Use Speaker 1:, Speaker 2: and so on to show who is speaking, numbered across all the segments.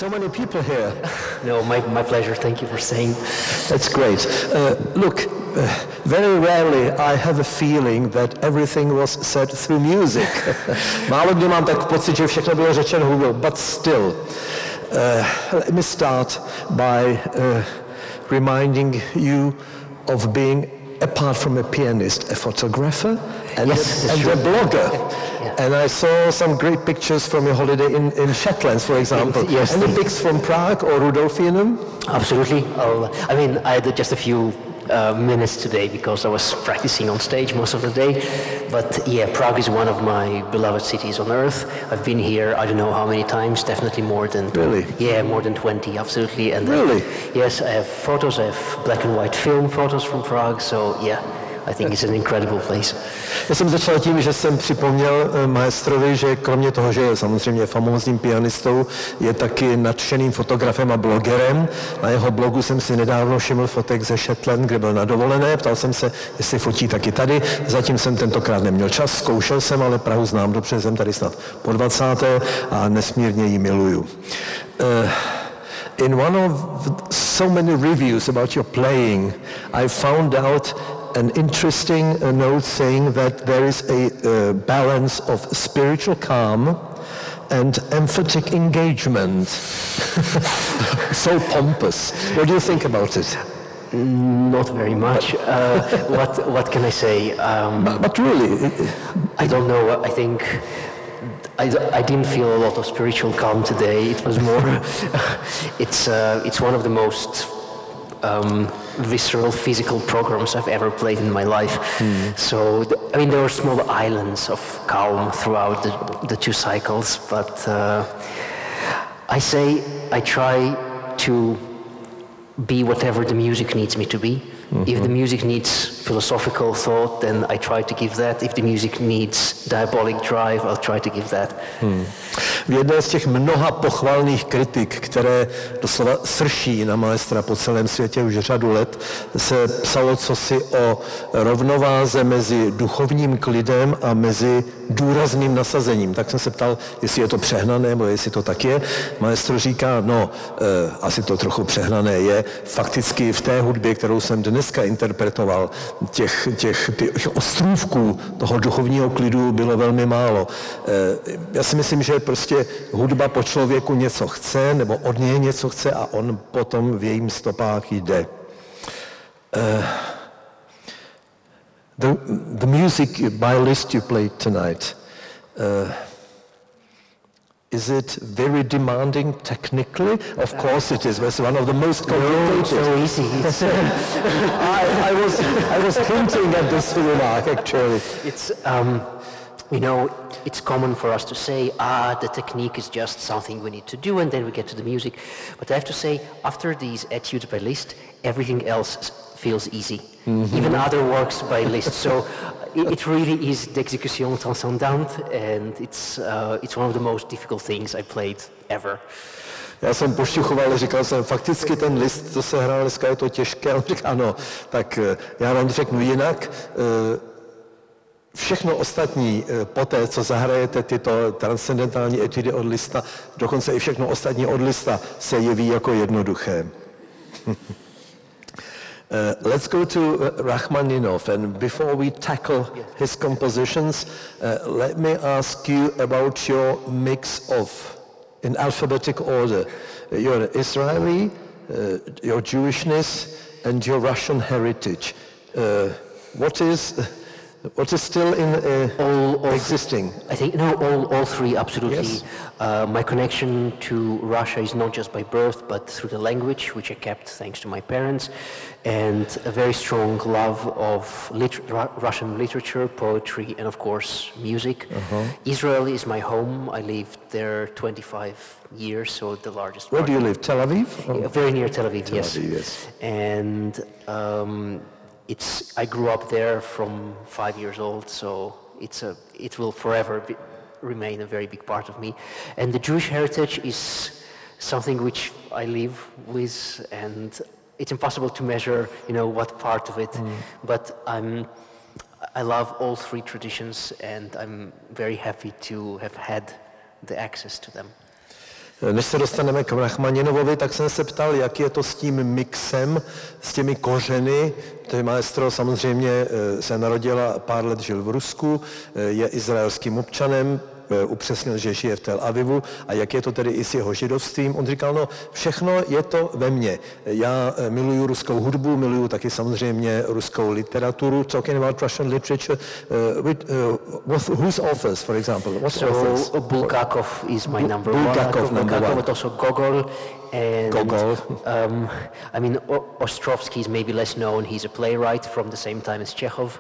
Speaker 1: so many people here.
Speaker 2: No, my pleasure. Thank you for saying.
Speaker 1: That's great. Look, very rarely I have a feeling that everything was said through music. Málo kdy mám tak pocit, že všechno bylo řečeno hudbou, but still. Let me start by reminding you of being, apart from a pianist, a photographer and a blogger.
Speaker 2: Yeah.
Speaker 1: And I saw some great pictures from your holiday in Shetlands, for example.
Speaker 2: Yes.
Speaker 1: Any pics from Prague or Rudolfinum?
Speaker 2: Absolutely. I mean, I did just a few minutes today because I was practicing on stage most of the day. But yeah, Prague is one of my beloved cities on earth. I've been here, I don't know how many times, definitely more than...
Speaker 1: Really?
Speaker 2: Yeah, more than 20, absolutely. And
Speaker 1: really?
Speaker 2: Yes, I have photos, I have black and white film photos from Prague, so yeah. I think it's an incredible place.
Speaker 1: Já jsem začal tím, že jsem připomněl maestrovi, že kromě toho, že je samozřejmě famózním pianistou, je taky nadšeným fotografem a blogerem. Na jeho blogu jsem si nedávno všiml fotek ze Shetland, kde byl na dovolené. Ptal jsem se, jestli fotí taky tady. Zatím jsem tentokrát neměl čas, zkoušel jsem, ale Prahu znám dobře, jsem tady snad po 20. a nesmírně ji miluju. In one of so many reviews about your playing, I found out an interesting note saying that there is a balance of spiritual calm and emphatic engagement. So pompous. What do you think about it?
Speaker 2: Not very much. What can I say?
Speaker 1: But really...
Speaker 2: I don't know. I think I didn't feel a lot of spiritual calm today. It was more... it's one of the most... visceral physical programs I've ever played in my life. So, I mean, there were small islands of calm throughout the two cycles, but I try to be whatever the music needs me to be. If the music needs philosophical thought, then I try to give that. If the music needs diabolic drive, I'll try to give that.
Speaker 1: V jedné z těch mnoha pochvalných kritik, které doslova srší na maestra po celém světě už řadu let, se psalo cosi o rovnováze mezi duchovním klidem a mezi důrazným nasazením. Tak jsem se ptal, jestli je to přehnané, nebo jestli to tak je. Maestro říká, no, asi to trochu přehnané je. Fakticky v té hudbě, kterou jsem dneska interpretoval, těch ostrůvků toho duchovního klidu bylo velmi málo. Já si myslím, že prostě hudba po člověku něco chce, nebo od něj něco chce a on potom v jejím stopách jde. The music by Liszt you played tonight, is it very demanding technically? Of course it is. It's one of the most complicated.
Speaker 2: So easy.
Speaker 1: I was hinting at this remark actually.
Speaker 2: It's you know, it's common for us to say, the technique is just something we need to do, and then we get to the music. But I have to say, after these etudes by Liszt, everything else feels easy. Even other works by Liszt. So it really is d'exécution transcendante, and it's one of the most difficult things I played ever.
Speaker 1: Já jsem pošťuchoval, říkal jsem, fakticky ten Liszt, co se hrál dneska, je to těžké. On říká, no, tak já vám řeknu jinak. Všechno ostatní, poté, co zahrajete tyto transcendentální etudy od Liszta, dokonce i všechno ostatní od Liszta se jeví jako jednoduché. Let's go to Rachmaninov, and before we tackle his compositions, let me ask you about your mix of, in alphabetic order, your Israeli, your Jewishness, and your Russian heritage. What is still in all existing?
Speaker 2: I think all three absolutely.
Speaker 1: Yes.
Speaker 2: My connection to Russia is not just by birth, but through the language, which I kept thanks to my parents, and a very strong love of Russian literature, poetry, and of course music. Israel is my home. I lived there 25 years, so the largest.
Speaker 1: Where do you live? Tel Aviv?
Speaker 2: Yeah, very near Tel Aviv.
Speaker 1: Tel Aviv, yes.
Speaker 2: And I grew up there from 5 years old, so it will forever remain a very big part of me. And the Jewish heritage is something which I live with, and it's impossible to measure, what part of it. But I love all three traditions, and I'm very happy to have had the access to them.
Speaker 1: Než se dostaneme k Rachmaninovovi, tak jsem se ptal, jak je to s tím mixem, s těmi kořeny. To je maestro, samozřejmě se narodila, pár let žil v Rusku, je izraelským občanem, upřesnil, že žije v Tel Avivu a jak je to tedy i s jeho židovstvím. On říkal, no všechno je to ve mně. Já miluju ruskou hudbu, miluju taky samozřejmě ruskou literaturu. Talking about Russian literature, whose authors, for example?
Speaker 2: Bulgakov is my number one. Bulgakov, but also Gogol. And,
Speaker 1: Gogol.
Speaker 2: I mean, Ostrovsky is maybe less known. He's a playwright from the same time as Chekhov.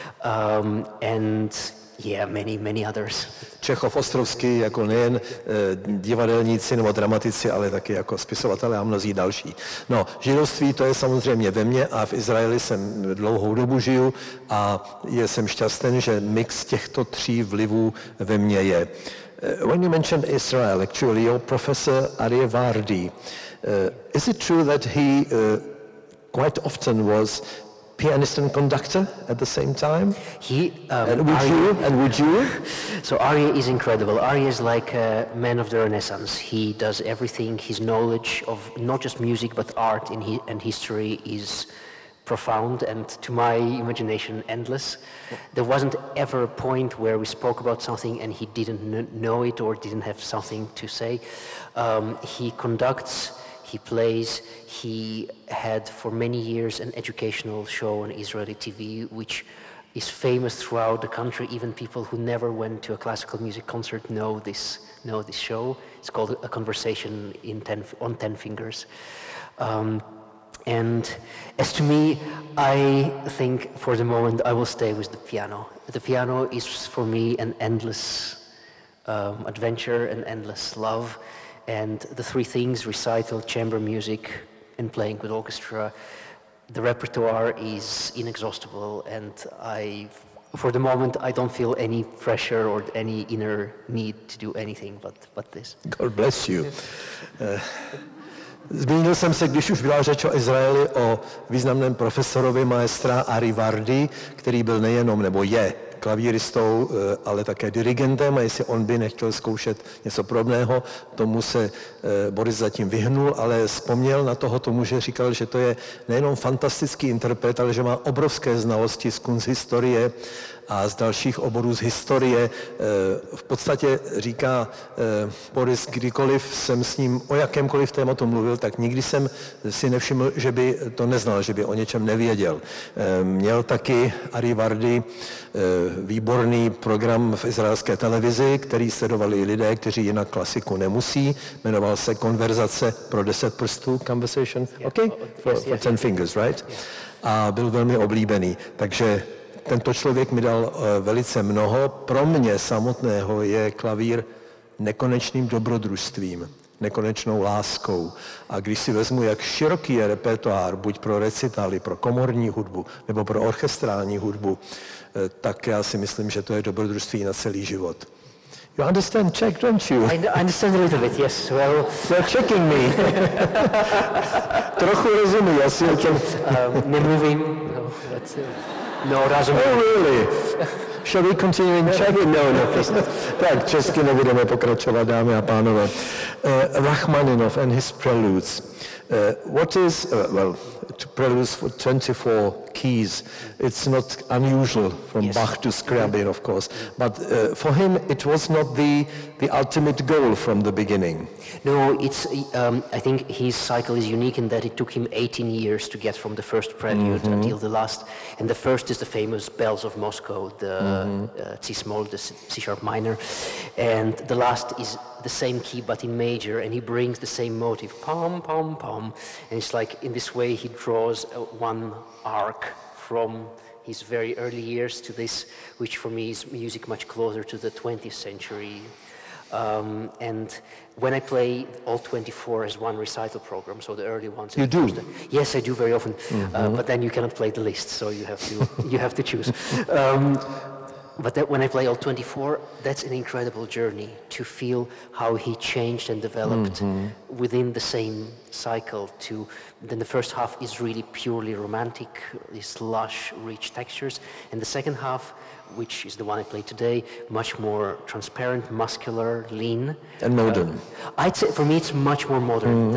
Speaker 2: And yeah, many others.
Speaker 1: Čechov, Ostrovský, jako nejen divadelníci nebo dramatici, ale taky jako spisovatelé a mnozí další. No, židovství to je samozřejmě ve mně a v Izraeli jsem dlouhou dobu žiju a jsem šťastný, že mix těchto tří vlivů ve mně je. When you mentioned Israel, actually, your professor Aryeh Vardi, is it true that he quite often was pianist and conductor at the same time? And would you?
Speaker 2: So Aryeh is incredible. Aryeh is like a man of the Renaissance. He does everything. His knowledge of not just music but art and history is profound and, to my imagination, endless. There wasn't ever a point where we spoke about something and he didn't know it or didn't have something to say. He conducts, he plays. He had for many years an educational show on Israeli TV, which is famous throughout the country. Even people who never went to a classical music concert know this show. It's called A Conversation on 10 Fingers. And as to me, I think for the moment I will stay with the piano. The piano is for me an endless adventure, an endless love. And the three things, recital, chamber music, and playing with orchestra, the repertoire is inexhaustible, and for the moment, I don't feel any pressure or any inner need to do anything but this.
Speaker 1: God bless you. Zmínil jsem se, když už byla řeč o Izraeli, o významném profesorovi maestra Aryeh Vardi, který byl nejenom, nebo je klavíristou, ale také dirigentem, a jestli on by nechtěl zkoušet něco podobného, tomu se Boris zatím vyhnul, ale vzpomněl na toho muže, říkal, že to je nejenom fantastický interpret, ale že má obrovské znalosti z kunsthistorie a z dalších oborů z historie. V podstatě říká Boris, kdykoliv jsem s ním o jakémkoliv tématu mluvil, tak nikdy jsem si nevšiml, že by to neznal, že by o něčem nevěděl. Měl taky Aryeh Vardi výborný program v izraelské televizi, který sledovali lidé, kteří jinak klasiku nemusí. Jmenoval se Konverzace pro 10 prstů, Conversation, okay? For 10 fingers, right? A byl velmi oblíbený. Takže tento člověk mi dal velice mnoho. Pro mě samotného je klavír nekonečným dobrodružstvím, nekonečnou láskou. A když si vezmu, jak široký je repertoár, buď pro recitály, pro komorní hudbu, nebo pro orchestrální hudbu, tak já si myslím, že to je dobrodružství na celý život. You understand Czech, don't you?
Speaker 2: I understand a little bit, yes. Well,
Speaker 1: you're checking me. Trochu rozumí, asi o tom.
Speaker 2: Nemluvím. No, rozumím.
Speaker 1: Oh, really? Shall we continue in Czech? No, please. Tak, česky nebudeme pokračovat, dámy a pánové. Rachmaninov and his preludes. What is, preludes for 24 keys. It's not unusual from Bach to Scriabin, of course, but for him it was not the ultimate goal from the beginning.
Speaker 2: No, it's. I think his cycle is unique in that it took him 18 years to get from the first prelude until the last. And the first is the famous Bells of Moscow, the C-small, the C-sharp minor, and the last is the same key but in major, and he brings the same motive, pom, pom, pom, and it's like in this way he draws one arc from his very early years to this, which for me is music much closer to the 20th century. And when I play all 24 as one recital program, so the early ones.
Speaker 1: You do?
Speaker 2: Yes, I do very often, but then you cannot play the list, so you have to choose. But when I play all 24, that's an incredible journey to feel how he changed and developed within the same cycle. Then the first half is really purely romantic, these lush, rich textures, and the second half, which is the one I play today, much more transparent, muscular, lean.
Speaker 1: And modern.
Speaker 2: I'd say for me it's much more modern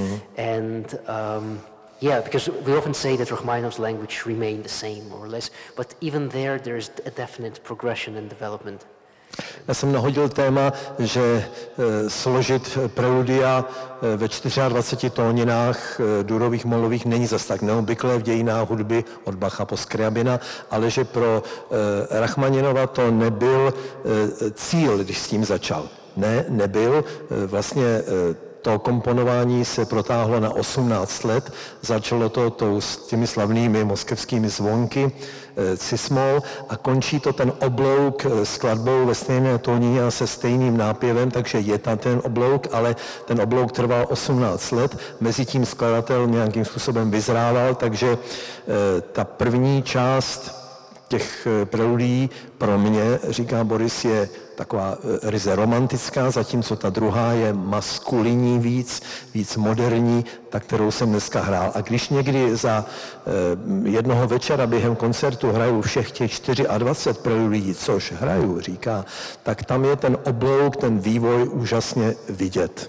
Speaker 2: yeah, because we often say that Rachmaninoff's language remained the same, more or less, but even there's a definite progression and development.
Speaker 1: Já jsem nahodil téma, že složit preludia ve 24 tóninách durových, molových není zas tak neobvyklé v dějinách hudby od Bacha po Skriabina, ale že pro Rachmaninova to nebyl cíl, když s tím začal. Nebyl. Vlastně to komponování se protáhlo na 18 let, začalo to s těmi slavnými moskevskými zvonky, cis-moll, a končí to ten oblouk skladbou ve stejné tónině a se stejným nápěvem, takže je tam ten oblouk, ale ten oblouk trval 18 let, mezitím skladatel nějakým způsobem vyzrával, takže ta první část těch preludií pro mě, říká Boris, je taková ryze romantická, zatímco ta druhá je maskulinní víc moderní, ta, kterou jsem dneska hrál. A když někdy za jednoho večera během koncertu hraju všech těch 24 preludií, což hraju, říká, tak tam je ten oblouk, ten vývoj úžasně vidět.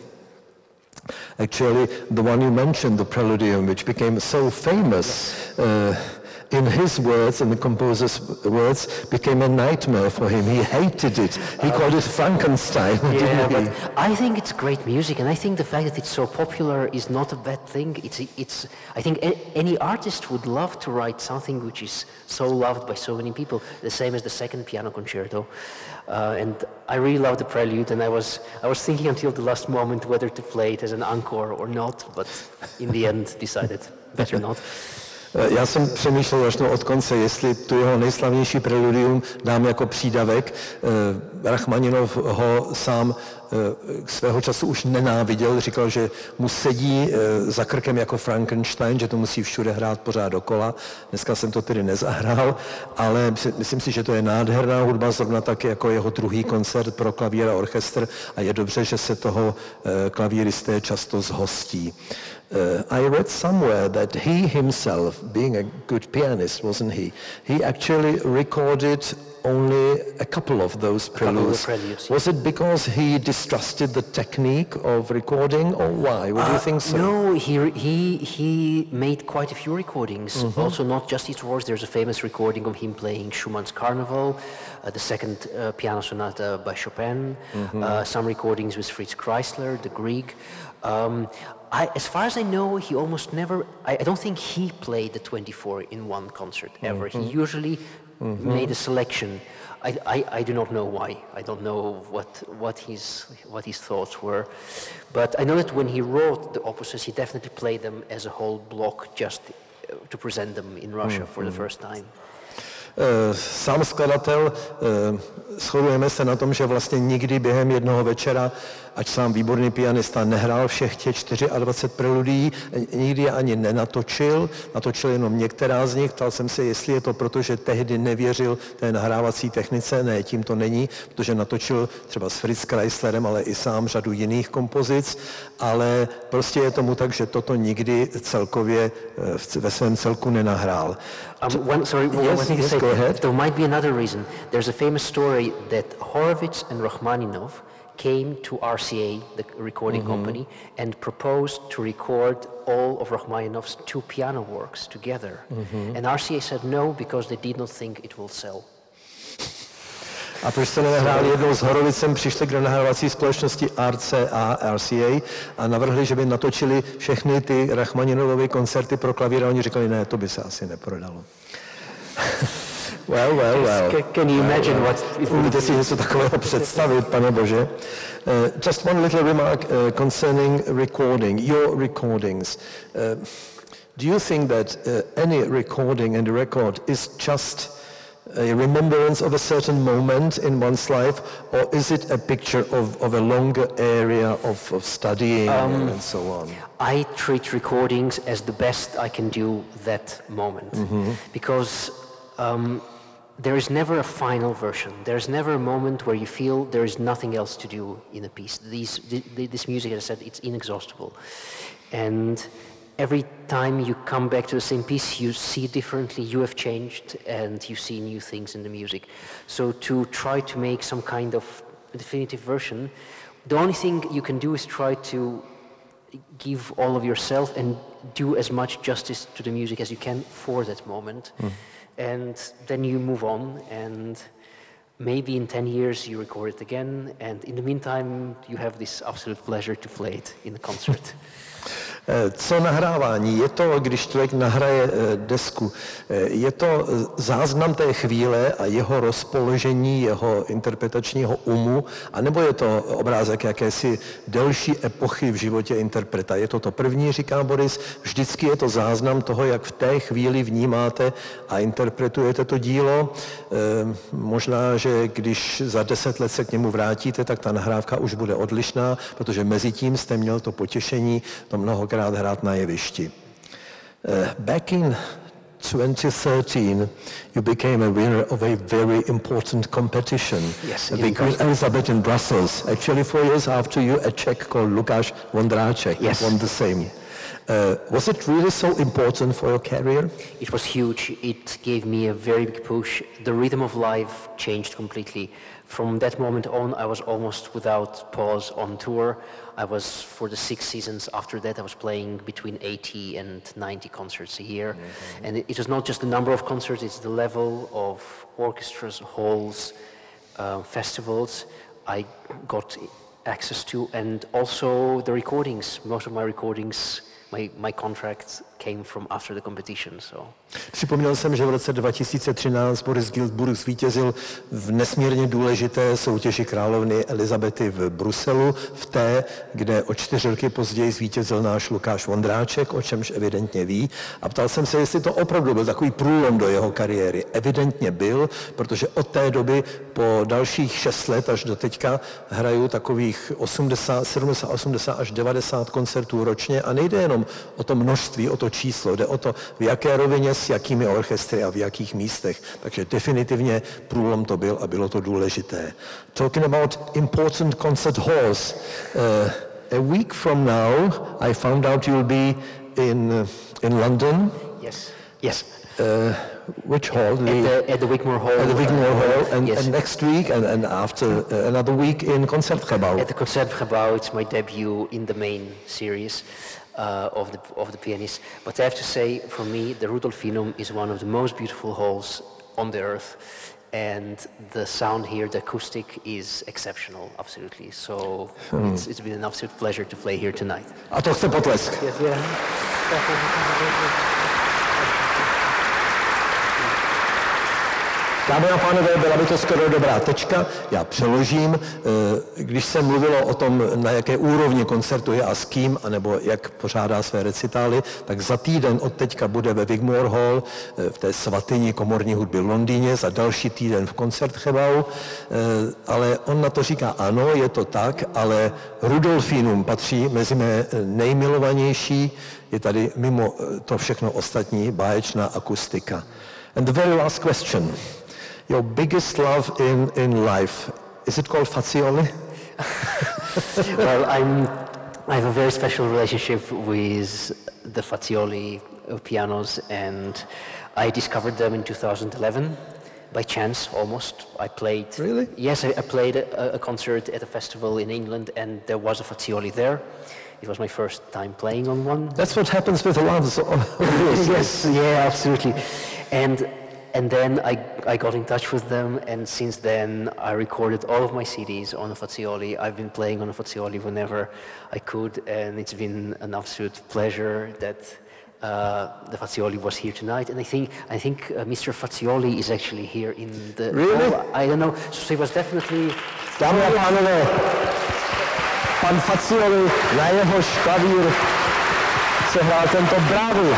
Speaker 1: Actually, the one you mentioned, the Preludium, which became so famous, in his words, in the composer's words, became a nightmare for him. He hated it. He called it Frankenstein.
Speaker 2: Yeah, but I think it's great music, and I think the fact that it's so popular is not a bad thing. I think any artist would love to write something which is so loved by so many people, the same as the second piano concerto. And I really love the prelude, and I was thinking until the last moment whether to play it as an encore or not, but in the end decided better not.
Speaker 1: Já jsem přemýšlel až od konce, jestli tu jeho nejslavnější preludium dám jako přídavek. Rachmaninov ho sám svého času už nenáviděl, říkal, že mu sedí za krkem jako Frankenstein, že to musí všude hrát pořád dokola. Dneska jsem to tedy nezahrál, ale myslím si, že to je nádherná hudba, zrovna tak jako jeho druhý koncert pro klavír a orchestr, a je dobře, že se toho klavíristé často zhostí. I read somewhere that he himself, being a good pianist, wasn't he? He actually recorded only a couple of those preludes. Was it because he distrusted the technique of recording, or why? Would you think so?
Speaker 2: No, he made quite a few recordings. Also, not just his works. There's a famous recording of him playing Schumann's Carnival, the second piano sonata by Chopin. Some recordings with Fritz Kreisler, the Grieg. As far as I know, he almost never. I don't think he played the 24 in one concert ever. He usually made a selection. I do not know why. I don't know what his thoughts were, but I know that when he wrote the opuses, he definitely played them as a whole block, just to present them in Russia for the first time.
Speaker 1: Sám skladatel, shodujeme se na tom, že vlastně nikdy během jednoho večera, ať sám výborný pianista, nehrál všech těch 24 preludií, nikdy je ani nenatočil, natočil jenom některá z nich. Ptal jsem se, jestli je to proto, že tehdy nevěřil té nahrávací technice. Ne, tím to není, protože natočil třeba s Fritz Kreislerem, ale i sám řadu jiných kompozic, ale prostě je tomu tak, že toto nikdy celkově ve svém celku nenahrál.
Speaker 2: One thing to say,
Speaker 1: go ahead.
Speaker 2: There might be another reason. There's a famous story that Horowitz and Rachmaninov came to RCA, the recording company, and proposed to record all of Rachmaninov's two piano works together. And RCA said no, because they did not think it will sell.
Speaker 1: A proč se nenahráli jednou s Horovicem, přišli k nahrávací společnosti RCA a navrhli, že by natočili všechny ty Rachmaninovovy koncerty pro klavír, a oni říkali, ne, to by se asi neprodalo. Well.
Speaker 2: Can you imagine what it would
Speaker 1: Umíte si něco takového představit, pane Bože? Just one little remark concerning recording, your recordings. Do you think that any recording and a record is just a remembrance of a certain moment in one's life, or is it a picture of a longer area of studying and so on?
Speaker 2: I treat recordings as the best I can do that moment, because there is never a final version. There's never a moment where you feel there is nothing else to do in a piece. This music, as I said, it's inexhaustible. And every time you come back to the same piece, you see it differently, you have changed, and you see new things in the music. So to try to make some kind of definitive version, the only thing you can do is try to give all of yourself and do as much justice to the music as you can for that moment. And then you move on, and maybe in 10 years you record it again, and in the meantime you have this absolute pleasure to play it in a concert.
Speaker 1: Co nahrávání? Je to, když člověk nahraje desku, je to záznam té chvíle a jeho rozpoložení, jeho interpretačního umu, anebo je to obrázek jakési delší epochy v životě interpreta? Je to první, říká Boris, vždycky je to záznam toho, jak v té chvíli vnímáte a interpretujete to dílo. Možná, že když za 10 let se k němu vrátíte, tak ta nahrávka už bude odlišná, protože mezi tím jste měl to potěšení to mnohokrát hrát na jevišti. Back in 2013, you became a winner of a very important competition.
Speaker 2: Yes,
Speaker 1: the Queen Elizabeth in Brussels. Actually, 4 years after you, a Czech called Lukáš Vondráček won the same. Was it really so important for your career?
Speaker 2: It was huge. It gave me a very big push. The rhythm of life changed completely. From that moment on, I was almost without pause on tour. I was, for the 6 seasons after that, I was playing between 80 and 90 concerts a year. And it was not just the number of concerts, it's the level of orchestras, halls, festivals I got access to, and also the recordings. Most of my recordings, my contract came from after the competition. So.
Speaker 1: Připomněl jsem, že v roce 2013 Boris Gilsburg zvítězil v nesmírně důležité soutěži královny Elizabety v Bruselu, v té, kde o 4 roky později zvítězil náš Lukáš Vondráček, o čemž evidentně ví. A ptal jsem se, jestli to opravdu byl takový průlom do jeho kariéry. Evidentně byl, protože od té doby po dalších 6 let až do teďka hraju takových 70, 80 až 90 koncertů ročně a nejde jenom o to množství, o to číslo, jde o to, v jaké rovině, s jakými orchestry a v jakých místech. Takže definitivně průlom to byl a bylo to důležité. Talking about important concert halls, a week from now I found out you'll be in London.
Speaker 2: Yes.
Speaker 1: Which hall?
Speaker 2: At the Wigmore Hall.
Speaker 1: At the Wigmore Hall, and next week, and after another week in Concertgebouw.
Speaker 2: At the Concertgebouw, it's my debut in the main series of the pianist. But I have to say, for me, the Rudolfinum is one of the most beautiful halls on the earth, and the sound here, the acoustic, is exceptional, absolutely. So it's been an absolute pleasure to play here tonight.
Speaker 1: A to chce potlesk.
Speaker 2: Yes, yeah.
Speaker 1: Dámy a pánové, byla by to skoro dobrá tečka. Já přeložím. Když se mluvilo o tom, na jaké úrovni koncertuje a s kým, anebo jak pořádá své recitály, tak za týden od teďka bude ve Wigmore Hall v té svatyni komorní hudby v Londýně, za další týden v Concertgebouw. Ale on na to říká, ano, je to tak, ale Rudolfinum patří mezi mé nejmilovanější. Je tady mimo to všechno ostatní báječná akustika. And the very last question. Your biggest love in life, is it called Fazioli?
Speaker 2: Well, I have a very special relationship with the Fazioli pianos, and I discovered them in 2011 by chance, almost. I played.
Speaker 1: Really?
Speaker 2: Yes, I played a concert at a festival in England, and there was a Fazioli there. It was my first time playing on one.
Speaker 1: That's what happens with loves.
Speaker 2: Yes, yeah, absolutely. And then I got in touch with them, and since then I recorded all of my CDs on a Fazioli. I've been playing on a Fazioli whenever I could, and it's been an absolute pleasure that the Fazioli was here tonight. And I think Mr. Fazioli is actually here in the...
Speaker 1: Really?
Speaker 2: hall. I don't know. So he was definitely...
Speaker 1: Dámy a pánové, pan Fazioli, na jehož klavír se hrál tento Bravo.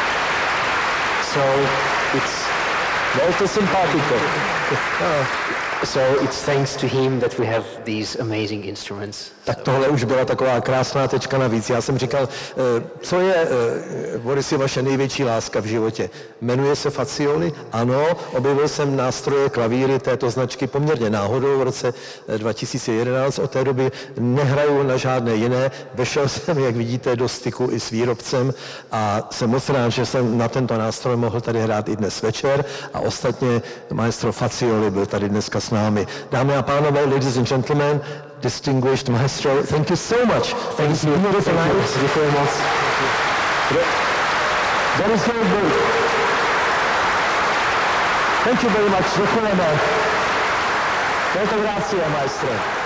Speaker 2: So it's
Speaker 1: molto simpatico.
Speaker 2: So it's thanks to him that we have these amazing instruments.
Speaker 1: Tak tohle už byla taková krásná tečka navíc. Já jsem říkal, co je, Borisi, vaše největší láska v životě? Jmenuje se Fazioli? Ano, objevil jsem nástroje, klavíry této značky poměrně náhodou v roce 2011. Od té doby nehraju na žádné jiné. Vešel jsem, jak vidíte, do styku i s výrobcem a jsem moc rád, že jsem na tento nástroj mohl tady hrát i dnes večer a ostatně maestro Fazioli byl tady dneska s námi. Dámy a pánové, ladies and gentlemen, distinguished maestro, thank you so much for this beautiful night.
Speaker 2: Děkuji moc.
Speaker 1: That is very good. Thank you very much. Děkujeme. Molte grazie, maestro.